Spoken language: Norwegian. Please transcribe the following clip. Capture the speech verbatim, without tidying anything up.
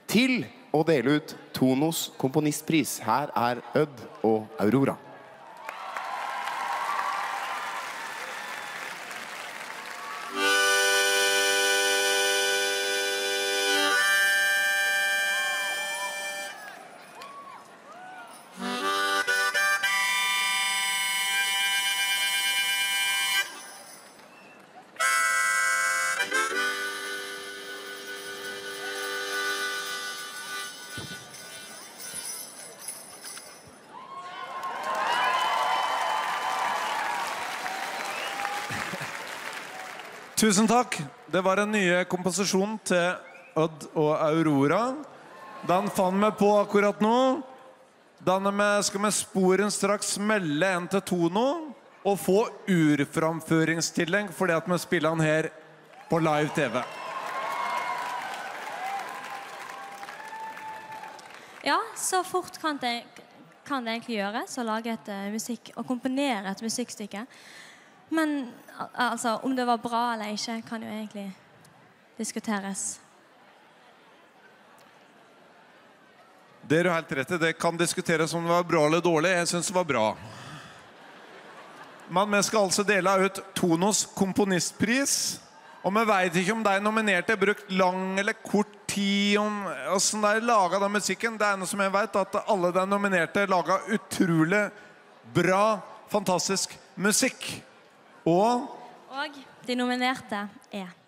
til å dele ut Tonos komponistpris. Her er Odd og Aurora. Tusen takk. Det var en nye komposisjon til Odd og Aurora. Den fann vi på akkurat nå. Den skal med sporen straks melde en til Tono og få urframføringstillegg fordi at vi spiller den her på live TV. Ja, så fort kan det, kan det egentlig gjøres å lage et uh, musikk og komponere et musikkstykke. Men altså, om det var bra eller ikke, kan jo egentlig diskuteres. Det er jo helt rett i. Det kan diskuteres om det var bra eller dårlig. Jeg synes det var bra. Men vi skal altså dele ut Tonos komponistpris. Og vi vet ikke om de nominerte har brukt lang eller kort tid om hvordan de laget den musikken. Det er noe som jeg vet, at alle de nominerte laget utrolig bra, fantastisk musikk. Og? Og de nominerte er